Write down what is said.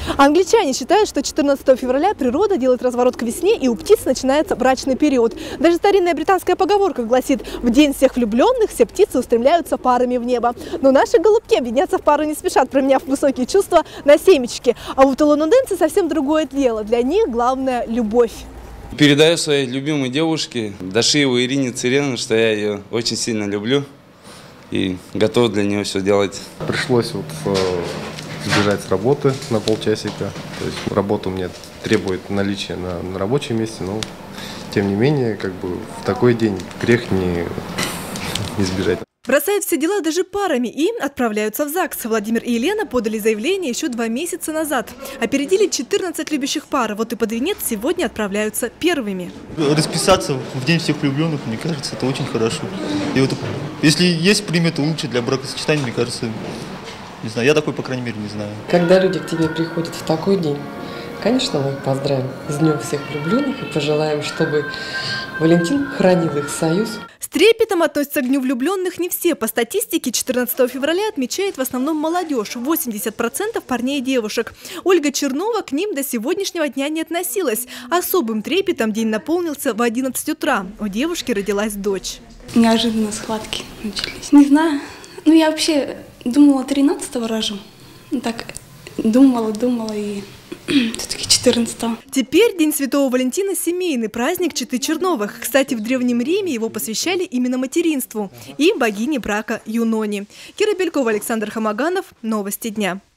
Англичане считают, что 14 февраля природа делает разворот к весне, и у птиц начинается брачный период. Даже старинная британская поговорка гласит: в день всех влюбленных все птицы устремляются парами в небо. Но наши голубки объединяться в пару не спешат, променяв высокие чувства на семечки. А вот у лондонцев совсем другое дело. Для них главное – любовь. Передаю своей любимой девушке Дашиевой Ирине Цыреновне, что я ее очень сильно люблю и готов для нее все делать. Пришлось сбежать с работы на полчасика. То есть работа у меня требует наличия на рабочем месте, но тем не менее, в такой день грех не избежать. Бросают все дела даже парами и отправляются в ЗАГС. Владимир и Елена подали заявление еще 2 месяца назад. Опередили 14 любящих пар. Вот и под венец сегодня отправляются первыми. Расписаться в день всех влюбленных, мне кажется, это очень хорошо. И вот, если есть примета лучше для бракосочетания, мне кажется, не знаю, я такой, по крайней мере, не знаю. Когда люди к тебе приходят в такой день, конечно, мы их поздравим с Днем всех влюбленных и пожелаем, чтобы Валентин хранил их союз. С трепетом относятся к Дню влюбленных не все. По статистике, 14 февраля отмечает в основном молодежь – 80% парней и девушек. Ольга Чернова к ним до сегодняшнего дня не относилась. Особым трепетом день наполнился в 11 утра. У девушки родилась дочь. Неожиданно схватки начались. Не знаю. Я вообще думала 13-го рожу. Так думала и все-таки 14-го. Теперь День Святого Валентина – семейный праздник четы Черновых. Кстати, в Древнем Риме его посвящали именно материнству и богине брака Юноне. Кира Белькова, Александр Хамаганов. Новости дня.